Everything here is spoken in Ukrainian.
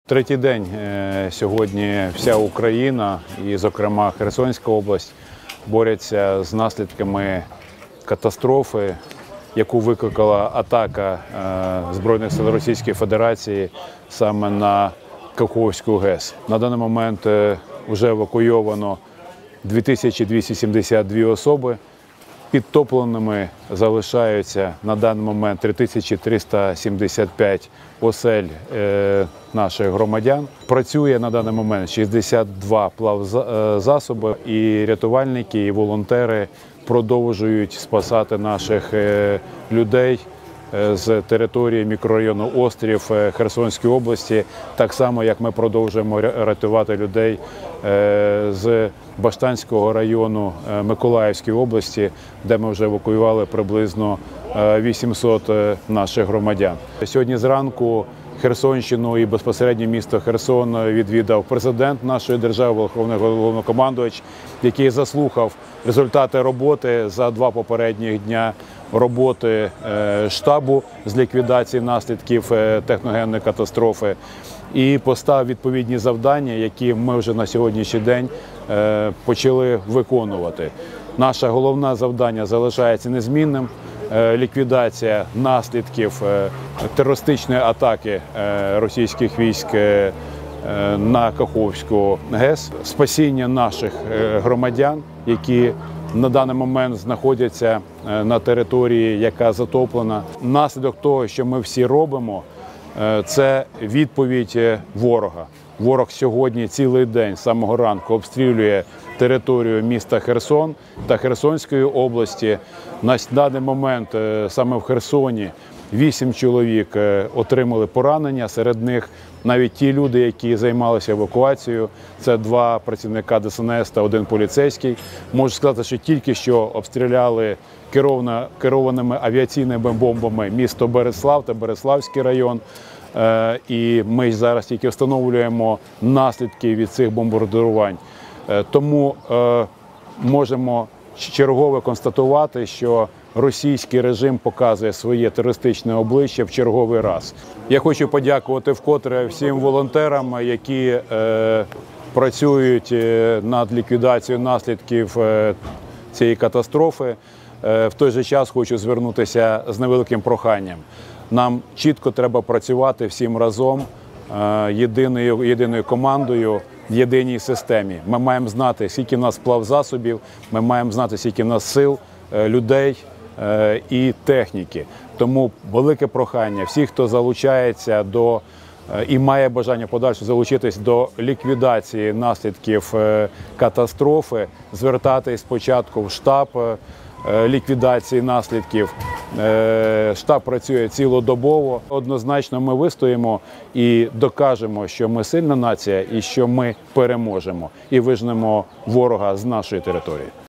Третій день сьогодні вся Україна і, зокрема, Херсонська область борються з наслідками катастрофи, яку викликала атака Збройних сил Російської Федерації саме на Каховську ГЕС. На даний момент вже евакуйовано 2272 особи. Підтопленими залишаються на даний момент 3375 осель наших громадян. Працює на даний момент 62 плавзасоби, і рятувальники, і волонтери продовжують спасати наших людей з території мікрорайону Острів Херсонської області, так само, як ми продовжуємо рятувати людей з Баштанського району Миколаївської області, де ми вже евакуювали приблизно 800 наших громадян. Сьогодні зранку Херсонщину і безпосередньо місто Херсон відвідав президент нашої держави, Верховний Головнокомандувач, який заслухав результати роботи за 2 попередніх дня роботи штабу з ліквідації наслідків техногенної катастрофи і поставив відповідні завдання, які ми вже на сьогоднішній день почали виконувати. Наше головне завдання залишається незмінним – ліквідація наслідків терористичної атаки російських військ на Каховську ГЕС, спасіння наших громадян, які на даний момент знаходяться на території, яка затоплена. Наслідок того, що ми всі робимо, це відповідь ворога. Ворог сьогодні цілий день з самого ранку обстрілює територію міста Херсон та Херсонської області. На даний момент саме в Херсоні 8 чоловік отримали поранення, серед них навіть ті люди, які займалися евакуацією. Це 2 працівника ДСНС та 1 поліцейський. Можу сказати, що тільки що обстріляли керованими авіаційними бомбами місто Береслав та Береславський район. І ми зараз тільки встановлюємо наслідки від цих бомбардувань. Тому можемо чергове констатувати, що російський режим показує своє терористичне обличчя в черговий раз. Я хочу подякувати вкотре всім волонтерам, які працюють над ліквідацією наслідків цієї катастрофи. В той же час хочу звернутися з невеликим проханням. Нам чітко треба працювати всім разом, єдиною командою, в єдиній системі. Ми маємо знати, скільки в нас плавзасобів, ми маємо знати, скільки в нас сил, людей і техніки. Тому велике прохання всіх, хто залучається до і має бажання подальше залучитись до ліквідації наслідків катастрофи, звертатись спочатку в штаб ліквідації наслідків. Штаб працює цілодобово. Однозначно ми вистоїмо і докажемо, що ми сильна нація і що ми переможемо і виженемо ворога з нашої території.